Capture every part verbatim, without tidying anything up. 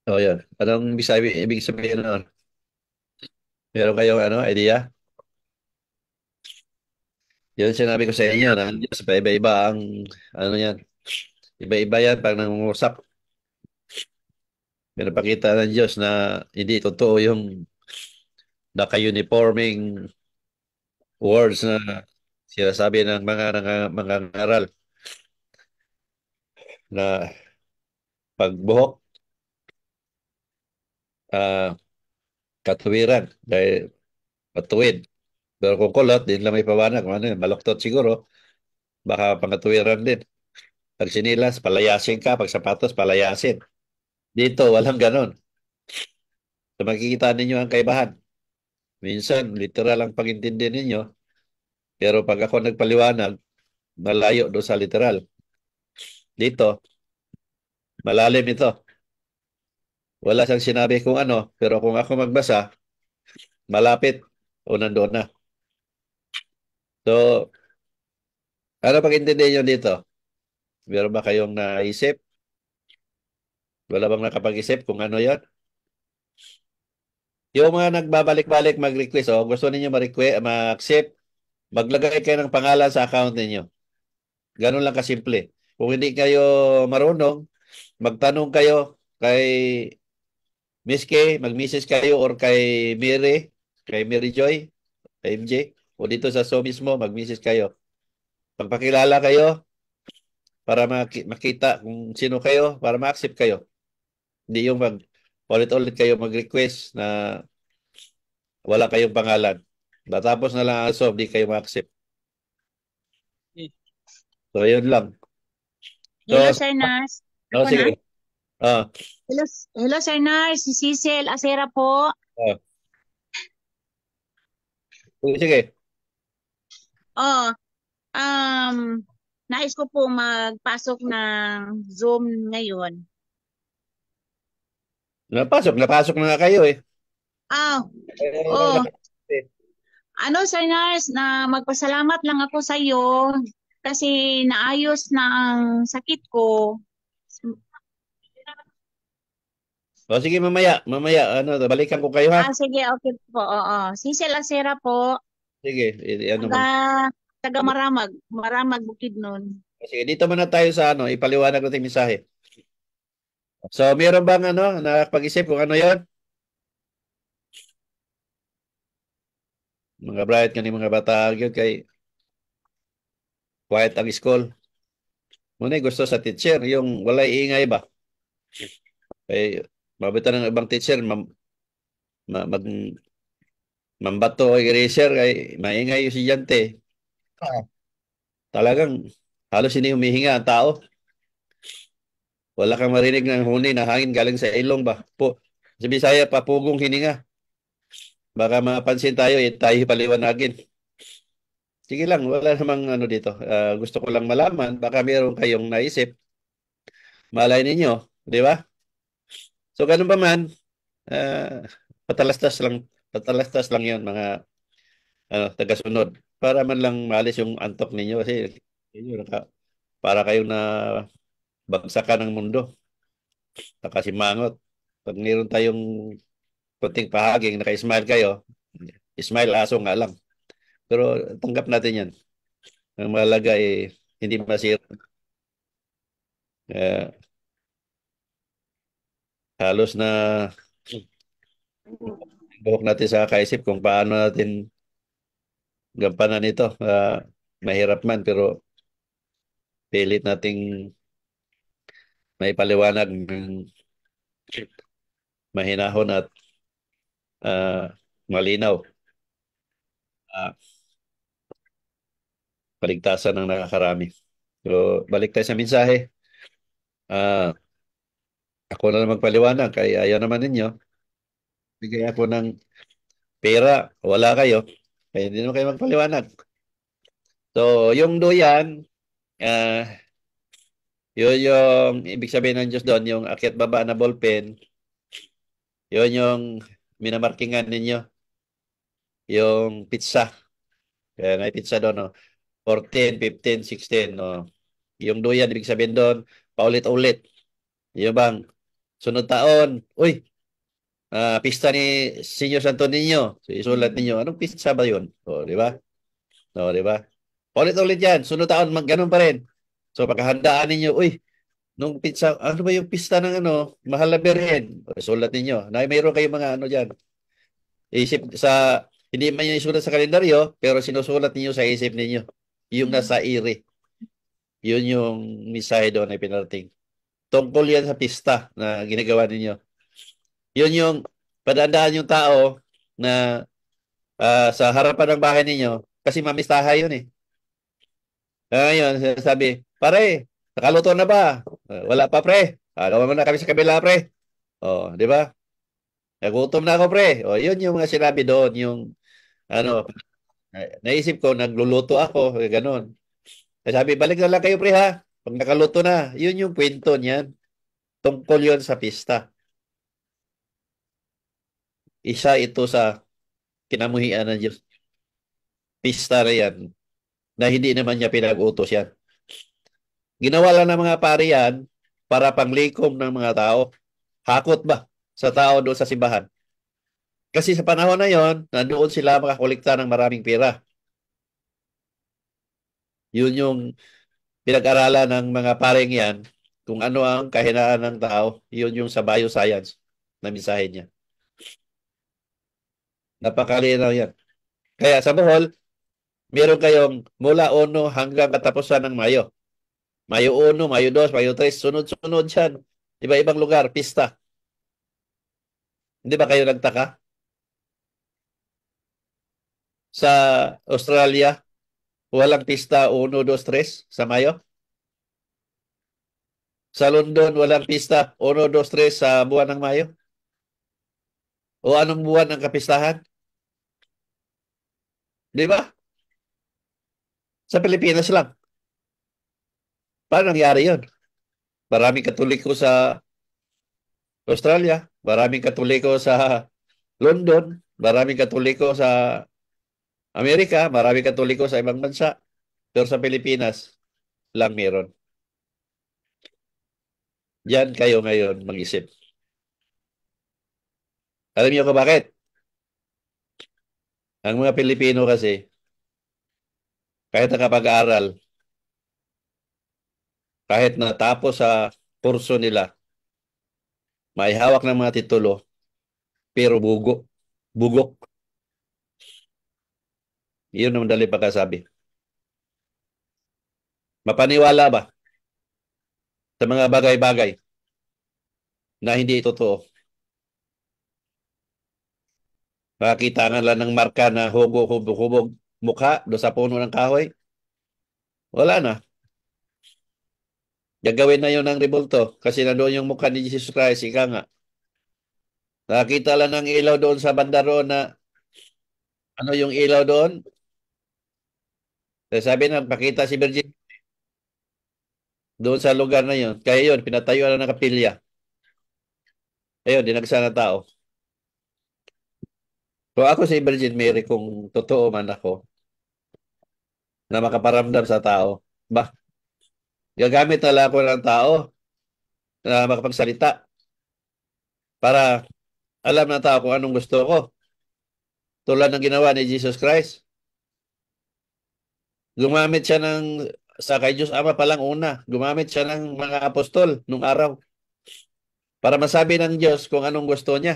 O yun. Anong ibig sabihin, ibig sabihin nun? Meron kayong ano, idea? Yun sinabi ko sa inyo na ang Diyos, iba-iba ang ano yan. Iba-iba yan pag nangungusap. Pinapakita ng Diyos na hindi totoo yung naka-uniforming words na sinasabi ng mga mga, mga ngaral na pagbuhok, ah, katuwiran, dahil patuwid. Pero kung kulot, din lang may pawanag. Kung ano yun, baloktot siguro, baka pangatuwiran din. Pag sinilas, palayasin ka. Pag sapatos, palayasin. Dito, walang ganon. So makikita ninyo ang kaibahan. Minsan, literal ang pag-intindi ninyo. Pero pag ako nagpaliwanag, malayo doon sa literal. Dito, malalim ito. Wala siyang sinabi kung ano, pero kung ako magbasa, malapit o nandoon na. So, ano pag-intindi nyo dito? Meron ba kayong naisip? Wala bang nakapag-isip kung ano yan? Yung mga nagbabalik-balik mag-request, oh, gusto ninyo ma-request, ma-accept, maglagay kayo ng pangalan sa account ninyo. Ganun lang kasimple. Kung hindi kayo marunong, magtanong kayo kay Miss K, mag-misses kayo or kay Mary, kay Mary Joy, kay M J, o dito sa show mismo, mag-misses kayo. Pagpakilala kayo para maki- makita kung sino kayo, para ma-accept kayo. Hindi yung mag ulit-ulit kayo mag-request na wala kayong pangalan. Natapos na lang ang show, di kayo ma-accept. So, yun lang. Hello, So, Sir Nars. oh, Ako na? sige. Ah, Hello, hello, Sir Nars. Si Cecil Acera po. ah. Sige, sige. Oh, um, nais ko po magpasok ng Zoom ngayon. Napasok, napasok na nga kayo eh. Ah, Eh, wala na oh, kayo. Eh. ano, Sir Nars, na magpasalamat lang ako sa iyo kasi naayos na ang sakit ko. O sige, mamaya, mamaya, ano, balikan ko kayo ha. Ah, sige, okay po. Oo, Cecil Acera po. Sige, i- ano Taga, man. taga Maramag. Maramag, Bukidnon. Sige, dito muna tayo sa ano, ipaliwanag natin yung mensahe. So, meron bang ano, nakapag-isip kung ano yon? Mga bright kani mga bata yun kay quiet ang school. Muna gusto sa teacher, yung walay ingay ba? Kay mabitan ng ibang teacher, mam, ma, mag, mambato o eraser kay maingay yung estudyante. Talagang halos hindi humihinga ang tao. Wala kang marinig ng huni na hangin galing sa ilong ba? Po, sa Bisaya pa, pugong hininga. Baka mapansin tayo, eh, tayo paliwanagin. Sige lang, wala namang ano dito. Ah, gusto ko lang malaman, baka meron kayong naisip. Malay ninyo, di ba? So, ganun pa man, ah, patalastas lang, patalastas lang yun, mga ano, tagasunod. Para man lang maalis yung antok ninyo kasi yun, naka- para kayong na bagsakan ng mundo, nakasimangot. Pag meron tayong kunting pahaging, naka-smile kayo, smile aso nga lang. Pero tanggap natin yan. Ang mahalaga eh, hindi masira. Eh, halos na buhok natin sa kaisip kung paano natin gampanan ito. Ah, mahirap man pero pilit nating may paliwanag ng mahinahon at ah, malinaw. Ah, paligtasan ng nakakarami. So, balik tayo sa mensahe. Ah, ako na lang magpaliwanag kaya ayaw naman ninyo. Bigay ako ng pera, wala kayo. Kaya hindi naman kayo magpaliwanag. So, yung duyan, ah, yun yung ibig sabihin ng Diyos doon, yung akyat baba na ballpen, yun yung minamarkingan ninyo, yung pizza. Kaya may pizza doon, no? fourteen, fifteen, sixteen, no? Yung duyan, ibig sabihin doon, paulit-ulit. Yung bang? Sunod taon, uy, ah, pista ni Senyor Santo Niño. So, isulat ninyo, anong pista ba yun? O, di ba? O, di ba? Ulit-ulit yan. Sunod taon, mag ganun pa rin. So, pagkahandaan ninyo, uy, nung pizza, ano ba yung pista ng ano, Mahal na Birhen? O, isulat ninyo. Na mayroon kayong mga ano dyan. Isip sa, hindi man yung isulat sa kalendaryo, pero sinusulat ninyo sa isip ninyo. Yung nasa ire. Yun yung misahe doon ay pinarating. Tungkol yan sa pista na ginagawa ninyo. Yun yung padandaan yung tao na ah, sa harapan ng bahay ninyo kasi mamistaha yun eh. Ah, Ngayon, sabi, pare, nakaluto na ba? "Ah, wala pa pre. Ah, gawa mo na kami sa kabila pre. Oh, di ba? Nagutom na ako pre. Oh, yun yung mga sinabi doon, yung ano, na- naisip ko, nagluluto ako, eh, ganun. Eh, Sabi, balik na lang kayo pre ha. Pag nakaluto na, yun yung kwento niyan. Tungkol yun sa pista. Isa ito sa kinamuhian ng Diyos. Pista na yan, na hindi naman niya pinag-utos yan. Ginawa lang ng mga pari yan para panglikom ng mga tao. Hakot ba sa tao doon sa simbahan? Kasi sa panahon na yon, nandoon sila makakolekta ng maraming pera. Yun yung pinag-aralan ng mga paring yan kung ano ang kahinaan ng tao. Yun yung sa bioscience na mensahe niya. Napakalinaw yan. Kaya sa Bohol, meron kayong mula uno hanggang katapusan ng Mayo. Mayo uno, Mayo dos, Mayo tres, sunod-sunod yan. Iba-ibang lugar, pista. Hindi ba kayo nagtaka? Sa Australia, walang pista uno, dos, tres sa Mayo. Sa London, walang pista uno, dos, tres sa buwan ng Mayo. O anong buwan ang kapistahan? Di ba? Sa Pilipinas lang. Paano nangyari yun? Maraming Katoliko sa Australia, maraming Katoliko sa London, maraming Katoliko sa Amerika, maraming Katoliko sa ibang bansa. Pero sa Pilipinas lang meron. Diyan kayo ngayon mag-isip. Alam niyo ko bakit? Ang mga Pilipino kasi, kahit nakapag-aaral, kahit natapos sa kurso nila, may hawak ng mga titulo, pero bugo. Bugok. Iyon ang madali pagkasabi. Mapaniwala ba sa mga bagay-bagay na hindi totoo? Makakita nga lang ng marka na hubog-hubog-hubog mukha do sa puno ng kahoy. Wala na. Gagawin na yun ng rebulto kasi nandoon yung mukha ni Jesus Christ. Ika nga. Nakakita lang ng ilaw doon sa banda roon na ano yung ilaw doon. Eh, Sabi na, pakita si Virgin doon sa lugar na yun. Kaya yun, pinatayuan na ng kapilya. Ayun, dinagsa na tao. So ako si Virgin Mary, kung totoo man ako na makaparamdam sa tao, ba, gagamit na lang ako ng tao na makapagsalita para alam ng tao kung anong gusto ko. Tulad ng ginawa ni Jesus Christ. Gumamit siya ng, sa kay Diyos Ama pa lang una, gumamit siya ng mga apostol nung araw para masabi ng Diyos kung anong gusto niya.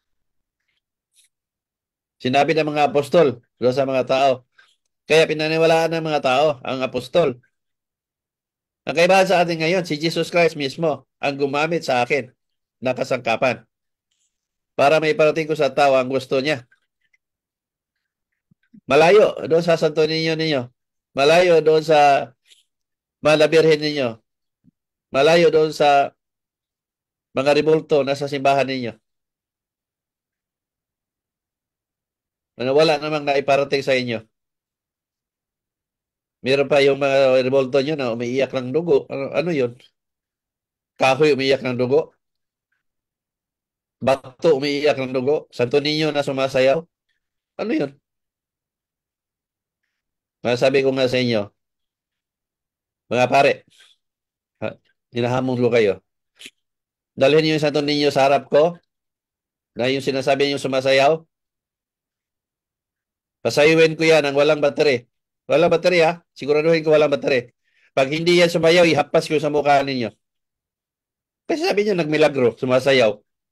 Sinabi ng mga apostol doon sa mga tao. Kaya pinaniwalaan ng mga tao ang apostol. Ang kaibahan sa atin ngayon, si Jesus Christ mismo ang gumamit sa akin na kasangkapan para may parating ko sa tao ang gusto niya. Malayo doon sa Santo Niño ninyo. Malayo doon sa Malabirhen ninyo. Malayo doon sa mga rebulto na sa simbahan ninyo. Ano, wala namang naiparating sa inyo. Meron pa yung mga rebulto nyo na umiiyak ng dugo. Ano, ano yun? Kahoy umiiyak ng dugo. Bato umiiyak ng dugo. Santo Niño na sumasayaw. Ano yun? Sabi ko nga sa inyo, mga pare, ha, hinahamon ko kayo. Dalhin niyo yung Santo Niño sa harap ko, na yung sinasabi niyo sumasayaw. Pasayawin ko yan ang walang battery. Walang battery ha? Siguraduhin ko walang battery. Pag hindi yan sumayaw, ihapas ko sa mukha ninyo. Kasi sabi niyo nagmilagro, sumasayaw.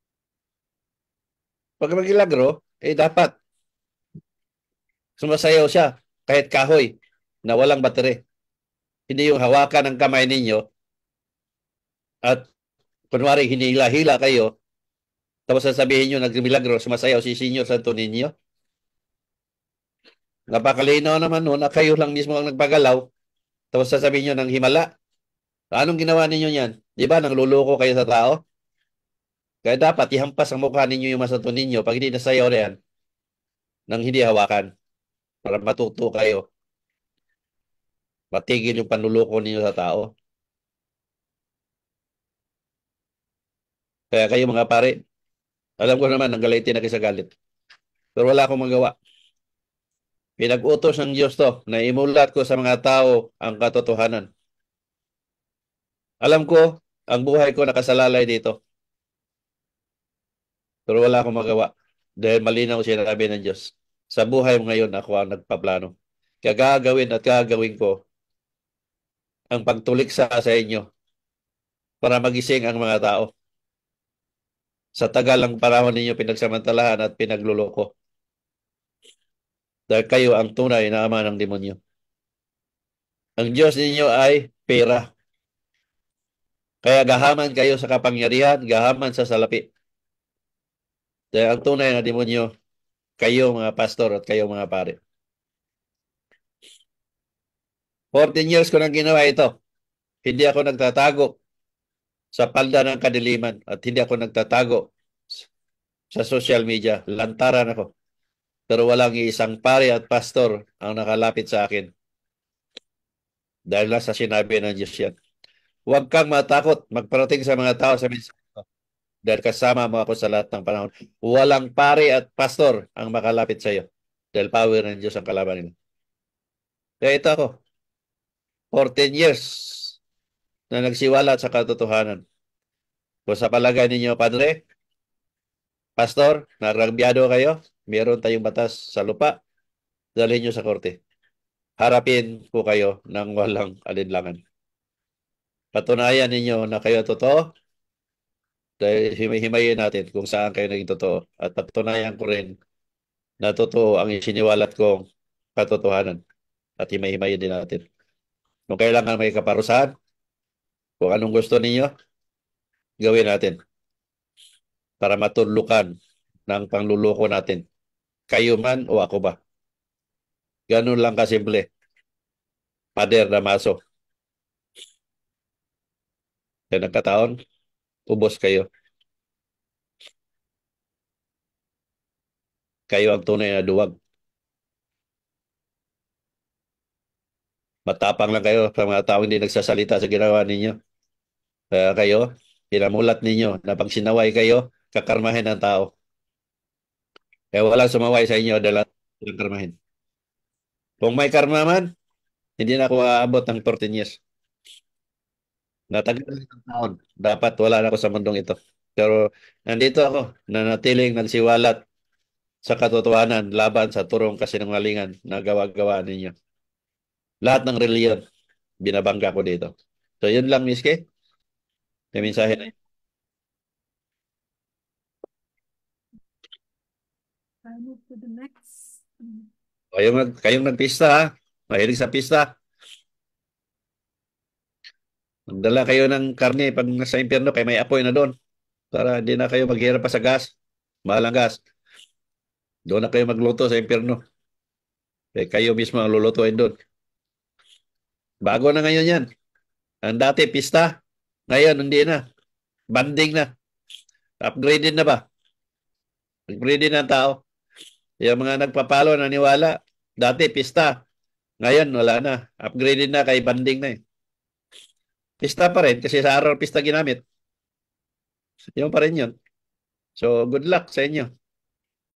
Pag magmilagro, eh dapat sumasayaw siya kahit kahoy na walang battery. Hindi yung hawakan ng kamay ninyo at kunwari hinila-hila kayo, tapos sasabihin nyo nagmilagro, sumasayaw si Senyor Santo Niño. Napakalinaw naman nun na kayo lang mismo ang nagpagalaw, tapos sasabihin nyo ng himala. Anong ginawa ninyo yan? Di ba, nangluloko kayo sa tao? Kaya dapat ihampas ang mukha ninyo yung Santo Niño pag hindi nasayaw na yan, nang hindi hawakan para matuto kayo. Matigil yung panluloko ninyo sa tao. Kaya kayo mga pare, alam ko naman, nanggalitin na kayo sa galit. Pero wala akong magawa. Pinag-utos ng Diyos to na imulat ko sa mga tao ang katotohanan. Alam ko, ang buhay ko nakasalalay dito. Pero wala akong magawa. Dahil malinaw sinabi ng Diyos. Sa buhay mo ngayon, ako ang nagpaplano. Kaya gagawin at gagawin ko ang pagtuliksa sa inyo para magising ang mga tao. Sa tagal ang panahon ninyo pinagsamantalahan at pinagluloko. Dahil kayo ang tunay na ama ng demonyo. Ang Diyos ninyo ay pera. Kaya gahaman kayo sa kapangyarihan, gahaman sa salapi. Dahil ang tunay na demonyo, kayo mga pastor at kayo mga pare. fourteen years ko nang ginawa ito. Hindi ako nagtatago sa palda ng kadiliman at hindi ako nagtatago sa social media. Lantaran ako. Pero walang isang pare at pastor ang nakalapit sa akin. Dahil nasa sinabi ng Diyos yan. Huwag kang matakot magparating sa mga tao sa mensahe ko. Dahil kasama mo ako sa lahat ng panahon. Walang pare at pastor ang makalapit sa iyo. Dahil power ng Diyos ang kalaban nila. Kaya ito ako. fourteen years na nagsiwalat sa katotohanan. Kung sa palagay ninyo, Padre, Pastor, naragbiyado kayo, meron tayong batas sa lupa, dalhin nyo sa korte. Harapin ko kayo ng walang alinlangan. Patunayan ninyo na kayo totoo, dahil himay-himayin natin kung saan kayo naging totoo. At patunayan ko rin na totoo ang isiniwalat kong katotohanan. At himay-himayin din natin. Kung kailangan may kaparusahan, kung anong gusto ninyo, gawin natin para matulukan ng pangluloko natin. Kayo man o ako ba? Ganun lang kasimple. Pader Damaso. Kaya nagkataon, ubos kayo. Kayo ang tunay na duwag. Matapang lang kayo sa mga tao hindi nagsasalita sa ginawa ninyo. Kaya kayo, pinamulat ninyo na pag sinaway kayo, kakarmahin ng tao. Kaya walang sumaway sa inyo dahil walang karmahin. Kung may karma man, hindi na ako aabot ng fourteen years. Natagal ng taon. Dapat wala na ako sa mundong ito. Pero nandito ako, nanatiling nagsiwalat sa katotohanan laban sa turong kasinungalingan na gawa-gawa ninyo. Lahat ng reliyon, binabangga ko dito. So yun lang, Miss K. Yung mensahe na yun. I move to the next. Kayong, nag, kayong nagpista ha. Mahilig sa pista. Magdala kayo ng karne pag nasa impyerno kay may apoy na doon. Para hindi na kayo maghirap pa sa gas. Mahal ang gas. Doon na kayo magluto sa impyerno. Eh, kayo mismo ang lulutuin doon. Bago na ngayon yan. Ang dati pista. Ngayon hindi na. Banding na. Upgraded na ba? Upgraded na ang tao. Yung mga nagpapalo naniwala. Dati pista. Ngayon wala na. Upgraded na kay banding na eh. Pista pa rin kasi sa araw pista ginamit. Yung pa rin yun. So good luck sa inyo.